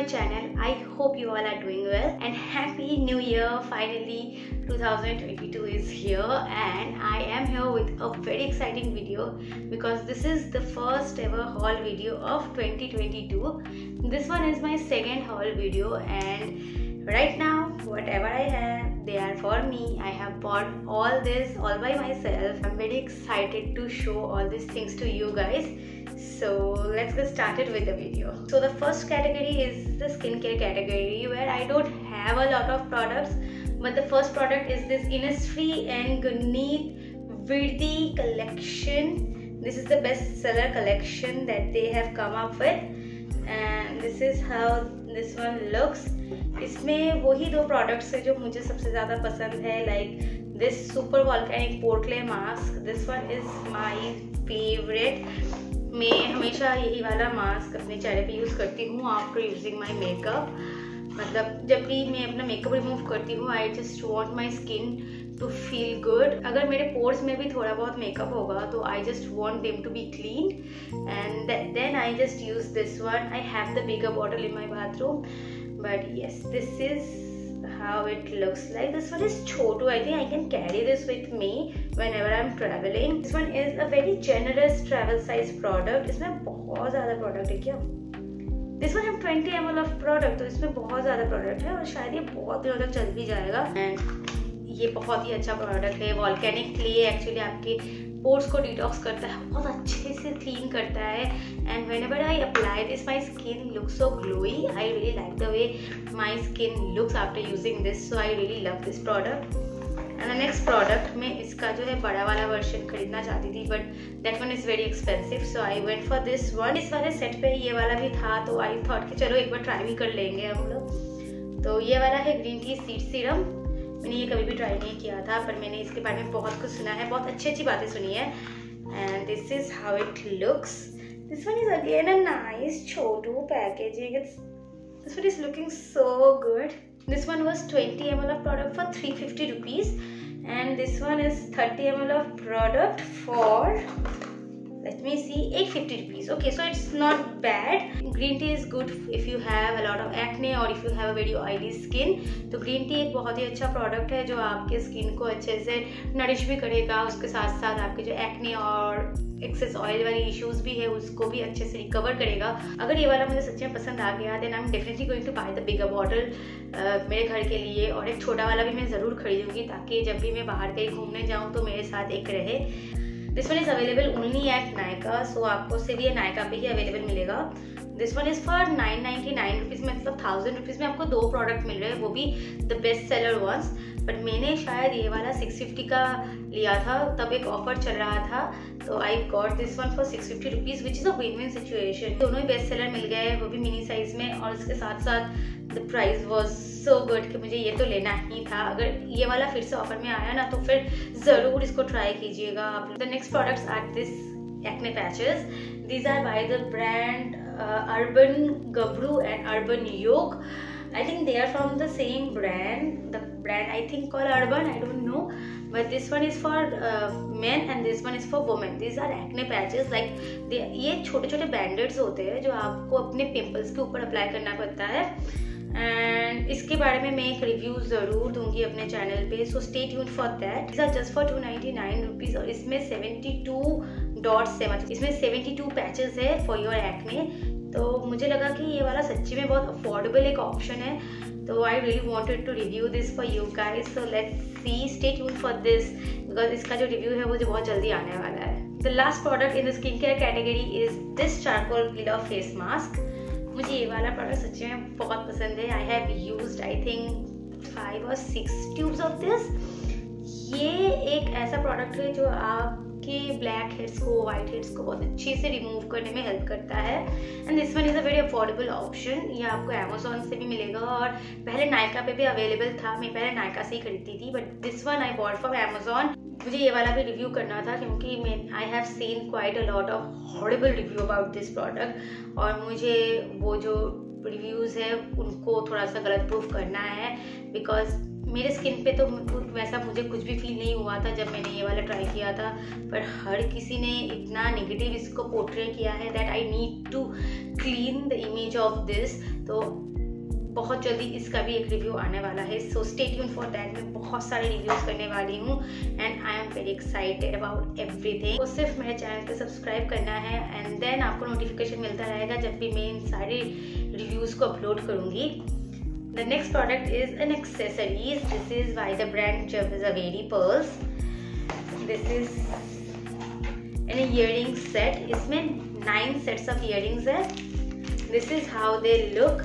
channel. I hope you all are doing well and happy new year. Finally 2022 is here and I am here with a very exciting video because this is the first ever haul video of 2022. This one is my second haul video and right now whatever I have, they are for me. I have bought all this all by myself. I'm very excited to show all these things to you guys. So let's get started with the video. So the first category is the skincare category where I don't have a lot of products, but the first product is this Innisfree and Gunit Virdi collection. This is the best seller collection that they have come up with and this is how this one looks. इसमें वही दो products है जो मुझे सबसे ज़्यादा पसंद है, like this super volcanic pore clay mask. This one is my favourite. मैं हमेशा यही वाला मास्क अपने चेहरे पे यूज़ करती हूँ आफ्टर यूजिंग माय मेकअप. मतलब जब भी मैं अपना मेकअप रिमूव करती हूँ I just want my skin to feel good. अगर मेरे पोर्स में भी थोड़ा बहुत मेकअप होगा तो I just want them to be clean and then I just use this one. I have the bigger bottle in my bathroom but yes, this is how it looks like. This one is chotu. I think I can carry this with me whenever I'm traveling. This one is a very generous travel size product. इसमें बहुत ज़्यादा product है क्या? This one है 20 ml of product, तो इसमें बहुत ज़्यादा product है और शायद ये बहुत दिनों तक चल भी जाएगा. And ये बहुत ही अच्छा प्रोडक्ट है. वॉल्केनिक क्ले एक्चुअली आपके पोर्स को डिटॉक्स करता है, बहुत अच्छे से क्लीन करता है and whenever I apply this my skin looks so glowy. I really like the way my skin looks after using this, so I really love this product. And the next product मैं इसका जो है बड़ा वाला version खरीदना चाहती थी but that one is very expensive, so I went for this one. इस वाले सेट पे ये वाला भी था तो आई थॉट कि चलो एक बार ट्राई भी कर लेंगे हम लोग. तो ये वाला है ग्रीन टी सीड सीरम. मैंने ये कभी भी ट्राई नहीं किया था पर मैंने इसके बारे में बहुत कुछ सुना है, बहुत अच्छी अच्छी बातें सुनी है. And this is how it looks. This one is again a nice छोटू packaging. This one is looking so good. This one was 20 ml of product for 350 rupees and this one is 30 ml of product for, let me see, 850 rupees. Okay, so it's not bad. Green tea is good if you have a lot of acne or if you have a very oily skin. तो green tea एक बहुत ही अच्छा product है जो आपके skin को अच्छे से नरिश भी करेगा, उसके साथ साथ आपके जो एक्ने और एक्सेस ऑयल वाली इश्यूज भी है उसको भी अच्छे से रिकवर करेगा. अगर ये वाला मुझे सच्ची में पसंद आ गया then I am definitely going to buy the bigger bottle मेरे घर के लिए, और एक छोटा वाला भी मैं ज़रूर खरीदूंगी ताकि जब भी मैं बाहर कहीं घूमने जाऊँ तो मेरे साथ एक रहे. This one is available only at Nykaa, so आपको सिर्फ ये नायका पे ही अवेलेबल मिलेगा. This one is for 999 rupees में, मतलब 1000 रुपीज़ में आपको दो प्रोडक्ट मिल रहे हैं, वो भी the best seller ones. But मैंने शायद ये वाला 650 का लिया था, तब एक ऑफर चल रहा था तो I got this one for 650 rupees which is a win win situation. दोनों ही बेस्ट सेलर मिल गए, वो भी मिनी साइज में, और उसके साथ साथ the price was so good कि मुझे ये तो लेना ही था. अगर ये वाला फिर से ऑफर में आया ना तो फिर ज़रूर इसको ट्राई कीजिएगा आप. The next products are this acne patches. These are by the brand Urban Gabru and Urban Yog. I think they are from the same brand. The brand I think called Urban, I don't know, but this one is for men and this one is for women. These are acne patches, like ये छोटे छोटे बैंडेड्स होते हैं जो आपको अपने pimples के ऊपर अप्लाई करना पड़ता है एंड इसके बारे में मैं एक रिव्यू ज़रूर दूंगी अपने चैनल पे, so stay tuned for that. This are just for 299 rupees और इसमें 72 डॉट्स है, मतलब इसमें 72 पैचेस है फॉर योर एक्ने. तो मुझे लगा कि ये वाला सच्ची में बहुत अफोर्डेबल एक ऑप्शन है, तो I really wanted to review this for you guys. So let's see, stay tuned for this because इसका जो रिव्यू है वो जो बहुत जल्दी आने वाला है. The last product in the skin care category is this charcoal peel off face mask. मुझे ये वाला प्रोडक्ट सच्ची में बहुत पसंद है. I have used I think 5 or 6 tubes of this. ये एक ऐसा प्रोडक्ट है जो आपके ब्लैक हेड्स को, वाइट हेड्स को बहुत अच्छे से रिमूव करने में हेल्प करता है and this one is a very affordable option. ये आपको अमेजोन से भी मिलेगा और पहले नायका पे भी अवेलेबल था. मैं पहले नायका से ही खरीदती थी but this one I bought from Amazon. मुझे ये वाला भी रिव्यू करना था क्योंकि मैं I have seen quite a lot of horrible review about this product और मुझे वो जो रिव्यूज़ है उनको थोड़ा सा गलत प्रूफ करना है बिकॉज मेरे स्किन पे तो वैसा मुझे कुछ भी फील नहीं हुआ था जब मैंने ये वाला ट्राई किया था, पर हर किसी ने इतना नेगेटिव इसको पोर्ट्रे किया है that I need to clean the image of this. तो बहुत जल्दी इसका भी एक रिव्यू आने वाला है, so stay tuned for that. मैं बहुत सारे रिव्यूज़ करने वाली हूँ and I am very excited about everything. तो सिर्फ मेरे चैनल पे सब्सक्राइब करना है एंड देन आपको नोटिफिकेशन मिलता रहेगा जब भी मैं इन सारे रिव्यूज़ को अपलोड करूँगी। The next product is an accessories. This is by the brand Zaveri Pearls. This is an earring set. इसमें 9 sets of earrings है। This is how they look.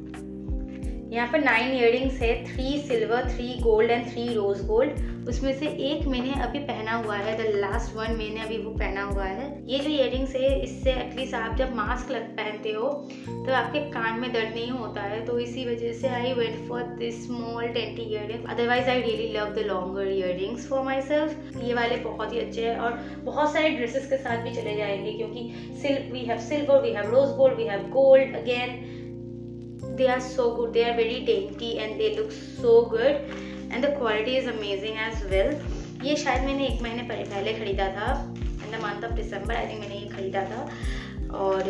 यहाँ पर 9 earrings है, 3 silver, 3 gold and 3 rose gold. उसमें से एक मैंने अभी पहना हुआ है, द लास्ट वन मैंने अभी वो पहना हुआ है। ये जो इयरिंग्स है, इससे एटलीस्ट आप जब मास्क पहनते हो तो आपके कान में दर्द नहीं होता है, तो इसी वजह से I went for this small dainty earring. Otherwise I really love the longer earrings for myself. ये वाले बहुत ही अच्छे हैं और बहुत सारे ड्रेसेस के साथ भी चले जाएंगे, क्योंकि we have silver, we have rose gold, we have gold again. They are so good, they are very dainty and they look so good and the quality is amazing as well. ये शायद मैंने 1 महीने पहले खरीदा था, in the month of December I think मैंने ये खरीदा था और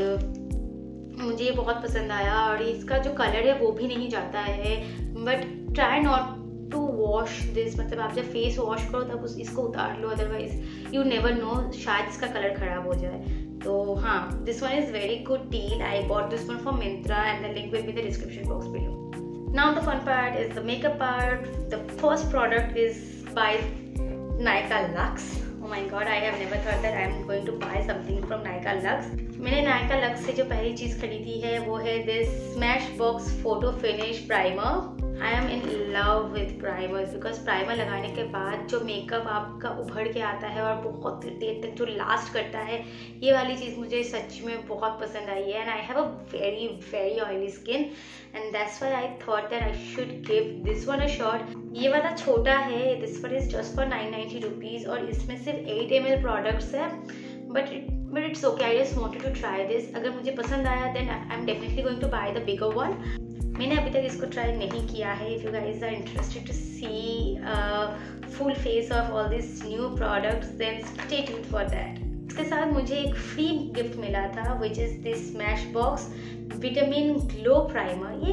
मुझे ये बहुत पसंद आया। और इसका जो कलर है वो भी नहीं जाता है, but try not to wash this, मतलब आप जब फेस वॉश करो तब इसको उतार लो, अदरवाइज यू नेवर नो, शायद इसका कलर खराब हो जाए। तो हाँ, this one is very good deal. I bought this one from Myntra and the link will be in the description box below. Now the fun part is the makeup part. The first product is by Nykaa Luxe. Oh my god, I have never thought that I am going to buy something from Nykaa Luxe. मैंने Nykaa Luxe से जो पहली चीज़ खरीदी है वो है this Smashbox Photo Finish Primer. I am in love with primers because primer लगाने के बाद जो मेकअप आपका उभर के आता है और बहुत देर तक जो लास्ट करता है, ये वाली चीज़ मुझे सच में बहुत पसंद आई है। And I have a very very oily skin and that's why I thought that I should give this one a shot. ये वाला छोटा है, this one is just for 990 rupees और इसमें सिर्फ 8 ml प्रोडक्ट्स है, but it's okay, I just wanted to try this. अगर मुझे पसंद आया then I am definitely going to buy the bigger one. मैंने अभी तक इसको ट्राई नहीं किया है। If you guys are interested to see full face of all this new products then stay tuned for that. इसके साथ मुझे एक फ्री गिफ्ट मिला था which is this Smashbox vitamin glow primer. ये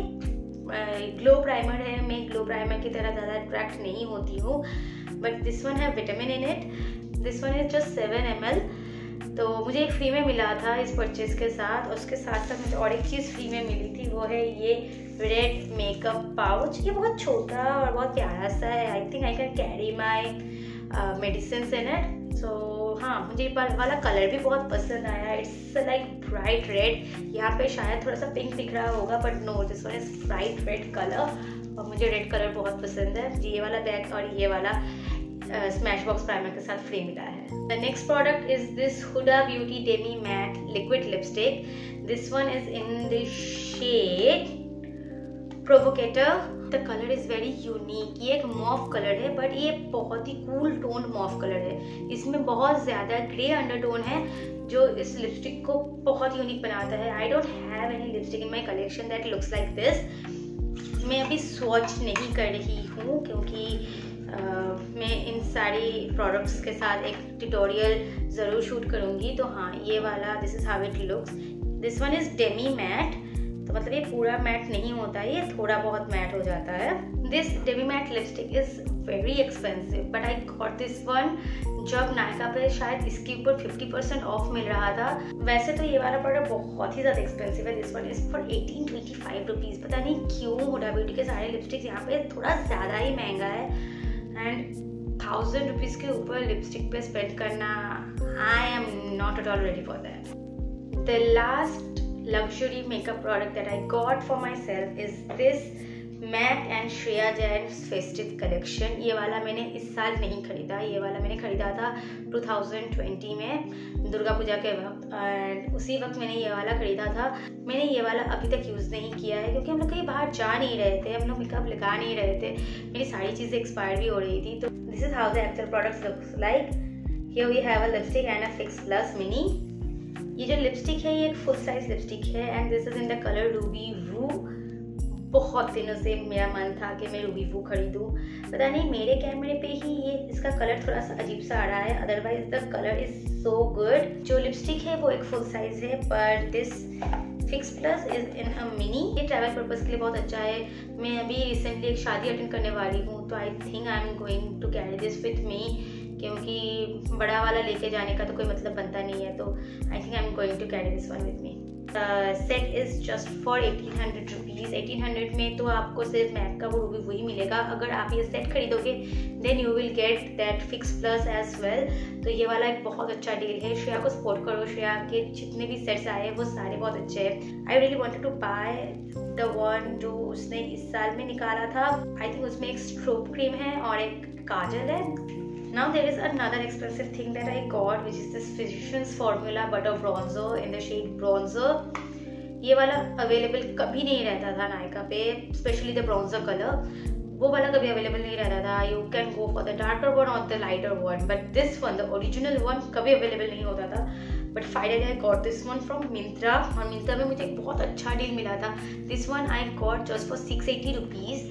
ग्लो प्राइमर है, मैं ग्लो प्राइमर की तरह ज़्यादा अट्रैक्ट नहीं होती हूँ, बट दिस वन है vitamin in it. This one is just 7 ml। तो मुझे एक फ्री में मिला था इस परचेज के साथ, और उसके साथ साथ मुझे और एक चीज़ फ्री में मिली थी, वो है ये रेड मेकअप पाउच। ये बहुत छोटा और बहुत प्यारा सा है। I think I can carry my medicine in it. So हाँ, मुझे ये वाला कलर भी बहुत पसंद आया। It's like bright red. यहाँ पे शायद थोड़ा सा पिंक दिख रहा होगा, but no, this one is bright red colour और मुझे रेड कलर बहुत पसंद है। ये वाला बैग और ये वाला स्मैशबॉक्स प्राइमर के साथ फ्री मिला है। The next product is this Huda Beauty Demi Matte Liquid Lipstick. This one is in the shade Provocateur. The color is very unique. ये एक मॉफ कलर है, बट ये बहुत ही कूल टोन मॉफ कलर है। इसमें बहुत ज़्यादा ग्रे अंडरटोन है जो इस लिपस्टिक को बहुत यूनिक बनाता है। I don't have any lipstick in my collection that looks like this. मैं अभी स्वॉच नहीं कर रही हूँ क्योंकि मैं इन सारी प्रोडक्ट्स के साथ एक ट्यूटोरियल ज़रूर शूट करूँगी। तो हाँ, ये वाला this is how it looks. This one is demi matte, तो मतलब ये पूरा मैट नहीं होता है, ये थोड़ा बहुत मैट हो जाता है। This demi matte lipstick is very expensive, but I got this one जब नायका पे शायद इसके ऊपर 50% ऑफ मिल रहा था। वैसे तो ये वाला प्रोडक्ट बहुत ही ज़्यादा एक्सपेंसिव है। This one is for 1825 rupees. पता नहीं क्यों हुडा ब्यूटी के सारे लिपस्टिक्स यहाँ पे थोड़ा ज़्यादा ही महंगा है, एंड 1000 रुपीज़ के ऊपर लिपस्टिक पे स्पेंड करना, I am not at all ready for that. The last luxury makeup product that I got for myself is this MAC and Shreya Jain's festive collection। ये वाला मैंने इस साल नहीं खरीदा, ये वाला मैंने खरीदा था 2020 में दुर्गा पूजा के वक्त, एंड उसी वक्त मैंने ये वाला खरीदा था। मैंने ये वाला अभी तक यूज़ नहीं किया है क्योंकि हम लोग कहीं बाहर जा नहीं रहे थे, हम लोग मेकअप लगा नहीं रहे थे, मेरी सारी चीज़ें एक्सपायर भी हो रही थी। तो this is how the actual products looks like. Here we have a lipstick and a fix plus mini. ये जो लिपस्टिक है ये एक फुल साइज लिपस्टिक है and this is in the colour Ruby Woo. बहुत दिनों से मेरा मन था कि मैं रूबी वू खरीदूँ, पता नहीं मेरे कैमरे पे ही ये इसका कलर थोड़ा सा अजीब सा आ रहा है, otherwise the colour is so good. जो लिपस्टिक है वो एक फुल साइज है, पर this fix plus is in a mini. ये ट्रैवल पर्पस के लिए बहुत अच्छा है। मैं अभी रिसेंटली एक शादी अटेंड करने वाली हूँ, तो I think I am going to carry this with me, क्योंकि बड़ा वाला लेके जाने का तो कोई मतलब बनता नहीं है, तो I think I am going to carry this one with me. Set is just for 1800 rupees. 1800 में तो आपको सिर्फ मैक का वो रूबी वही मिलेगा। अगर आप ये सेट खरीदोगे then you will get that fix plus as well. तो ये वाला एक बहुत अच्छा डील है। श्रेया को सपोर्ट करो। श्रेया के जितने भी सेट्स आए वो सारे बहुत अच्छे हैं। I really wanted to buy the one जो उसने इस साल में निकाला था। आई थिंक उसमें एक स्ट्रोब क्रीम है और एक काजल है। Now there is another expensive thing that I got, which is this Physicians Formula Butter Bronzer in the shade Bronzer. ये वाला अवेलेबल कभी नहीं रहता था नायका पे, स्पेशली द ब्रॉन्जर कलर। वो वाला कभी अवेलेबल नहीं रहता था। You can go for the darker one और the lighter one, but this one the original one कभी अवेलेबल नहीं होता था। But finally I got this one from Myntra, और मिंत्रा में मुझे एक बहुत अच्छा डील मिला था। This one I got just for 680 rupees,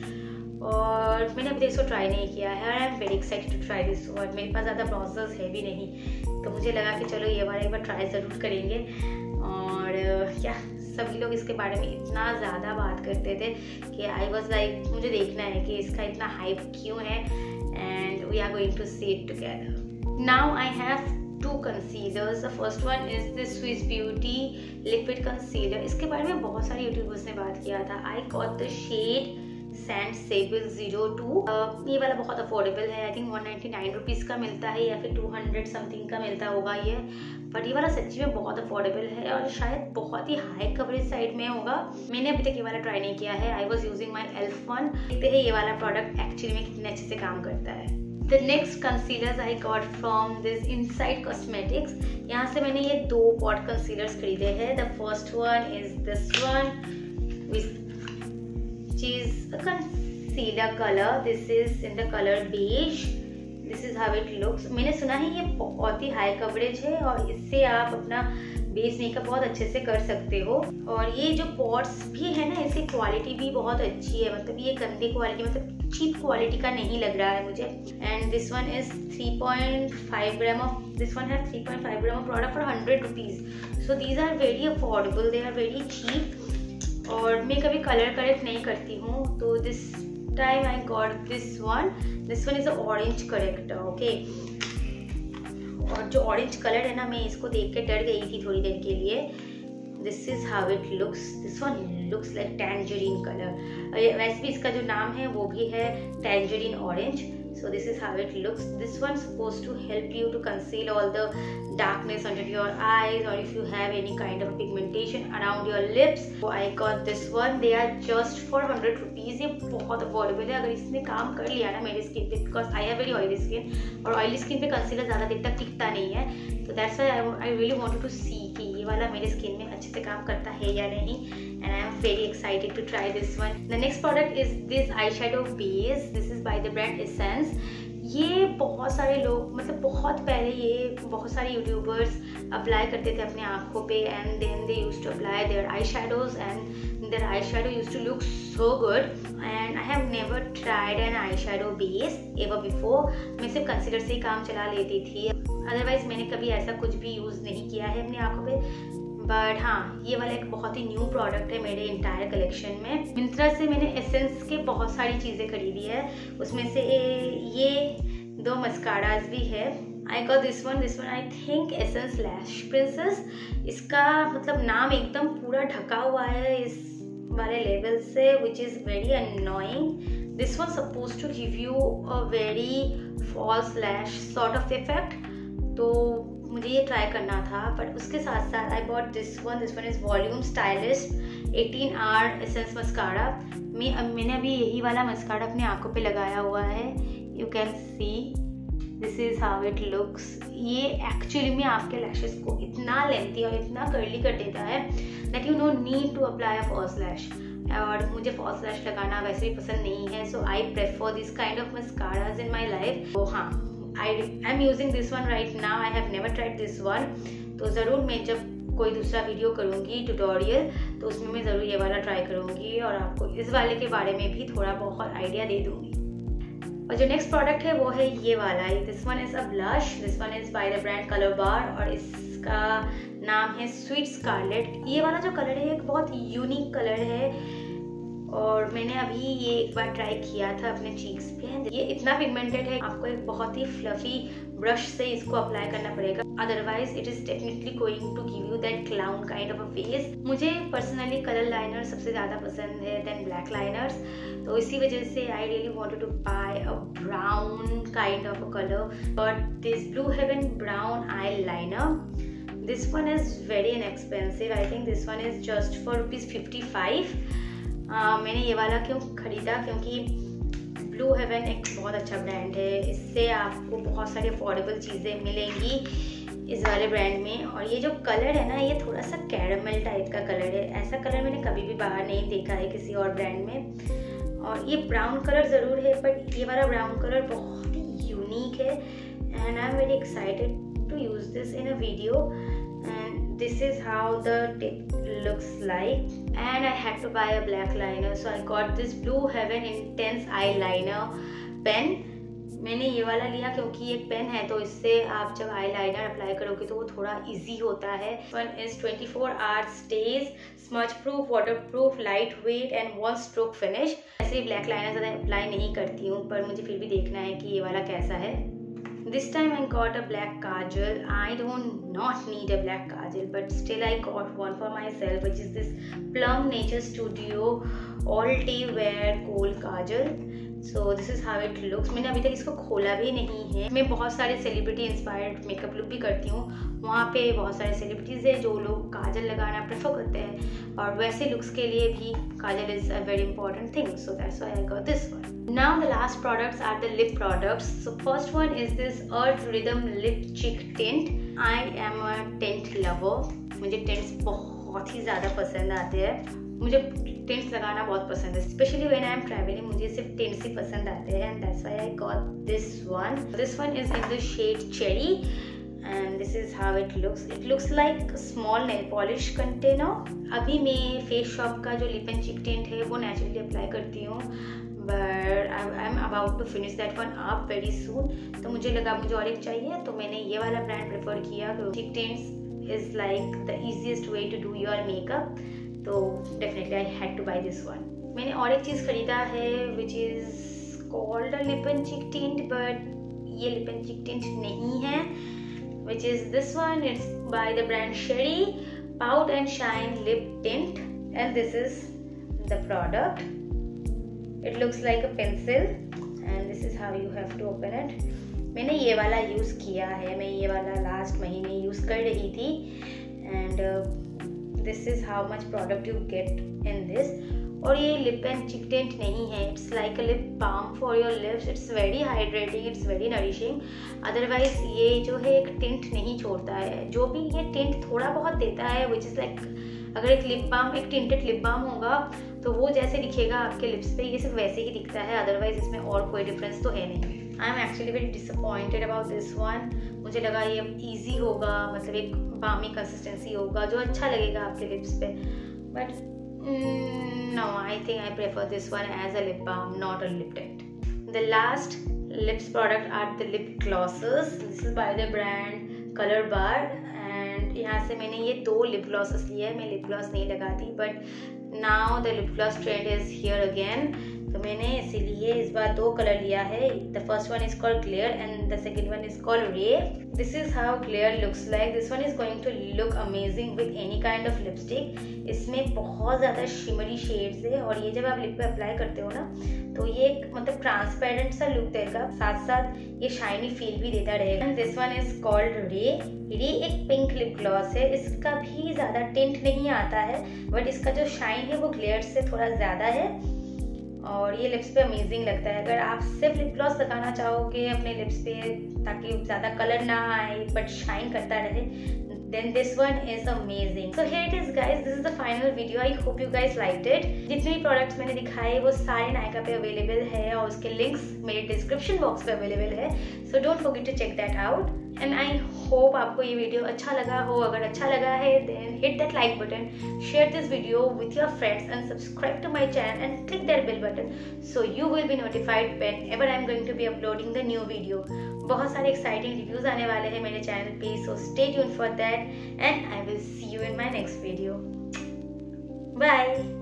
और मैंने अभी तक इसको ट्राई नहीं किया है। I am very excited to try this one. मेरे पास ज़्यादा ब्राउजर्स है भी नहीं, तो मुझे लगा कि चलो ये वाला एक बार ट्राई ज़रूर करेंगे। और क्या सभी लोग इसके बारे में इतना ज़्यादा बात करते थे कि आई वॉज लाइक मुझे देखना है कि इसका इतना हाइप क्यों है, and we are going to see it together. Now I have 2 concealers. The first one is the Swiss Beauty liquid concealer. इसके बारे में बहुत सारे यूट्यूबर्स ने बात किया था। I got the shade Sand Sable 02। ये वाला बहुत अफोर्डेबल है। आई थिंक 199 रुपीज़ का मिलता है या फिर 200 समथिंग का मिलता होगा ये, बट ये वाला सच्ची में बहुत अफोर्डेबल है और शायद बहुत ही हाई कवरेज साइड में होगा। मैंने अभी तक ये वाला ट्राई नहीं किया है। I was using my ELF one. देखते हैं ये वाला प्रोडक्ट एक्चुअली में कितने अच्छे से काम करता है। The next concealers I got from this Inside Cosmetics. यहाँ से मैंने ये 2 पॉट कंसीलर्स खरीदे हैं। The first one is this one, which is a concealer color. This is in the color beige. This is how it looks. मैंने सुना है ये बहुत ही हाई कवरेज है और इससे आप अपना बेस मेकअप बहुत अच्छे से कर सकते हो। और ये जो पॉट्स भी है ना, इसकी क्वालिटी भी बहुत अच्छी है। मतलब ये गंदी क्वालिटी, मतलब चीप क्वालिटी का नहीं लग रहा है मुझे। And this one is 3.5 gram of this one है 3.5 gram of product for 100 rupees. So these are very affordable, they are very cheap. और मैं कभी कलर करेक्ट नहीं करती हूँ, तो this time I got this one. This one is a orange corrector, okay. और जो ऑरेंज कलर है ना, मैं इसको देख के डर गई थी थोड़ी देर के लिए। This is how it looks. This one looks like tangerine colour. वैसे भी इसका जो नाम है वो भी है tangerine orange. So this is how it looks. This one's supposed to help you to conceal all the darkness under your eyes, or if you have any kind of pigmentation around your lips. So I got this one. They are just for 100 rupees. ये बहुत affordable है। अगर इसने काम कर लिया ना मेरी स्किन पे, because I have very oily skin, और ऑयली स्किन पे कंसीलर ज़्यादा देर तक टिकता नहीं है, तो that's why I really wanted to see कि ये वाला मेरी स्किन में अच्छे से काम करता है या नहीं। And I am very excited to try this one. The next product is this eye shadow base. This is by the brand Essence. ये बहुत सारे लोग, मतलब बहुत पहले ये बहुत सारे यूट्यूबर्स अप्लाई करते थे अपने आँखों पे, and then they used to apply their eye shadows, and their eye shadow used to look so good. And I have never tried an eye shadow base ever before. मैं सिर्फ concealer से ही काम चला लेती थी, अदरवाइज मैंने कभी ऐसा कुछ भी यूज़ नहीं किया है अपनी आँखों पे। बट हाँ, ये वाला एक बहुत ही न्यू प्रोडक्ट है मेरे इंटायर कलेक्शन में। मिंत्रा से मैंने एसेंस के बहुत सारी चीज़ें खरीदी है, उसमें से ये 2 मस्काराज भी है। I got this one I think Essence lash princess. इसका मतलब नाम एकदम पूरा ढका हुआ है इस वाले लेवल से, which is very annoying. This one suppose to give you a very false lash sort of effect, तो मुझे ये ट्राई करना था। बट उसके साथ साथ I bought this one is volume stylist 18R Essence mascara. मैंने अभी यही वाला मस्कारा अपने आँखों पे लगाया हुआ है। You can see this is how it looks. ये एक्चुअली में आपके लैशेस को इतना लेंथी और इतना कर्ली कर देता है that you no need to apply a false lash. और मुझे फॉल्स लैश लगाना वैसे भी पसंद नहीं है, so I prefer this kind of mascaras in my life. तो हाँ, I am using this one right now. I have never tried this one. तो ज़रूर मैं जब कोई दूसरा वीडियो करूँगी ट्यूटोरियल, तो उसमें मैं ज़रूर ये वाला ट्राई करूँगी और आपको इस वाले के बारे में भी थोड़ा बहुत आइडिया दे दूँगी। और जो नेक्स्ट प्रोडक्ट है वो है ये वाला, this one is a blush, this one is by the brand Colorbar और इसका नाम है स्वीट स्कारलेट। ये वाला जो कलर है एक बहुत यूनिक कलर है और मैंने अभी ये एक बार ट्राई किया था अपने चीक्स पे। ये इतना पिगमेंटेड है, आपको एक बहुत ही फ्लफी ब्रश से इसको अप्लाई करना पड़ेगा, otherwise it is definitely going to give you that clown kind of a face. मुझे पर्सनली कलर लाइनर सबसे ज़्यादा पसंद है देन ब्लैक लाइनर्स, तो इसी वजह से I really wanted to buy a brown kind of a colour, but this Blue Heaven brown eye liner, this one is very inexpensive. I think this one is just for ₹55. मैंने ये वाला क्यों खरीदा, क्योंकि ब्लू हेवन एक बहुत अच्छा ब्रांड है, इससे आपको बहुत सारी अफोर्डेबल चीज़ें मिलेंगी इस वाले ब्रांड में। और ये जो कलर है ना, ये थोड़ा सा कैरमल टाइप का कलर है, ऐसा कलर मैंने कभी भी बाहर नहीं देखा है किसी और ब्रांड में। और ये ब्राउन कलर ज़रूर है, बट ये वाला ब्राउन कलर बहुत ही यूनिक है and I am very excited to use this in a video, and this is how the tip looks like. And I had to buy a black liner, so I got this Blue Heaven Intense Eyeliner pen. मैंने ये वाला लिया क्योंकि ये pen है तो इससे आप जब आई लाइनर अप्लाई करोगे तो वो थोड़ा इजी होता है। One is 24 hours stays, smudge proof, water proof, light weight and one stroke finish. ऐसे ही ब्लैक लाइनर ज़्यादा अप्लाई नहीं करती हूँ, पर मुझे फिर भी देखना है कि ये वाला कैसा है। This time I got a black kajal. I don't not need a black kajal, but still I got one for myself, which is this Plum Nature Studio All Day Wear Kohl Kajal. So this is how it looks. मैंने अभी तक इसको खोला भी नहीं है। मैं बहुत सारे सेलिब्रिटी इंस्पायर्ड मेकअप लुक भी करती हूँ, वहाँ पे बहुत सारे सेलिब्रिटीज़ हैं जो लोग काजल लगाना प्रेफर करते हैं और वैसे लुक्स के लिए भी kajal is a very important thing, so that's why I got this one. Now the last products are the lip products. So first one is this Earth Rhythm Lip Cheek Tint. I am a tint lover. मुझे tints बहुत ही ज़्यादा पसंद आते हैं, मुझे tints लगाना बहुत पसंद है, specially when I am travelling मुझे सिर्फ टिंट्स ही पसंद आते हैं and that's why I got this one. This one is in the shade cherry and this is how it looks like small nail polish container. अभी मैं face shop का जो लिप एंड चिक टिंट है वो naturally apply करती हूँ, but I am about to finish that one up very soon, तो मुझे लगा मुझे और एक चाहिए तो मैंने ये वाला ब्रांड प्रेफर किया। Cheek tints is like the easiest way to do your makeup, तो definitely I had to buy this one. मैंने और एक चीज़ खरीदा है which is called a lip and cheek tint, but ये लिप एंड चिक टिंट नहीं है, which is this one. It's by the brand Sherry pout and shine lip tint and this is the product. It looks like a pencil and this is how you have to open it. मैंने ये वाला use किया है, मैं ये वाला last महीने use कर रही थी and this is how much product you get in this. और ये लिप एंड चिक टिंट नहीं है, it's like a lip balm for your lips, it's very hydrating, it's very nourishing. Otherwise ये जो है एक टिंट नहीं छोड़ता है, जो भी ये टिंट थोड़ा बहुत देता है विच इज़ लाइक अगर एक लिप बाम एक टिंटेड लिप बाम होगा तो वो जैसे दिखेगा आपके लिप्स पे ये सिर्फ वैसे ही दिखता है, अदरवाइज इसमें और कोई डिफरेंस तो है नहीं। I am actually very disappointed about this one. मुझे लगा ये ईजी होगा, मतलब एक बामी कंसिस्टेंसी होगा जो अच्छा लगेगा आपके लिप्स पे, but no, I think I prefer this one as a lip balm, not a lip tint. The last lips product are the lip glosses. This is by the brand Colorbar and यहाँ से मैंने ये 2 lip glosses लिए हैं। मैं lip gloss नहीं लगाती, but now the lip gloss trend is here again, तो मैंने इसीलिए इस बार 2 कलर लिया है। The first one is called glare and the second one is called ray. This is how glare looks like. This one is going to look amazing with any kind of lipstick. इसमें बहुत ज़्यादा shimmery shades है और ये जब आप lip पे apply करते हो ना तो ये एक मतलब ट्रांसपेरेंट सा लुक देगा, साथ साथ ये शाइनी फील भी देता रहेगा। दिस वन इज कॉल्ड रे। रे एक पिंक लिप ग्लॉस है, इसका भी ज़्यादा टिंट नहीं आता है, बट इसका जो शाइन है वो ग्लेयर से थोड़ा ज़्यादा है और ये लिप्स पे अमेजिंग लगता है। अगर आप सिर्फ लिप ग्लॉस लगाना चाहोगे अपने लिप्स पे ताकि ज़्यादा कलर ना आए बट शाइन करता रहे, then this one is amazing. So here it is guys, this is the final video. I hope you guys liked it. जितने भी प्रोडक्ट्स मैंने दिखाए वो सारे नायका पे अवेलेबल है और उसके लिंक्स मेरे डिस्क्रिप्शन बॉक्स पे अवेलेबल है, so don't forget to check that out. And I hope आपको ये वीडियो अच्छा लगा हो. अगर अच्छा लगा है then hit that like button, share this video with your friends and subscribe to my channel and click that bell button so you will be notified whenever I am going to be uploading the new video. बहुत सारे exciting reviews आने वाले हैं मेरे channel पे, so stay tuned for that and I will see you in my next video. Bye.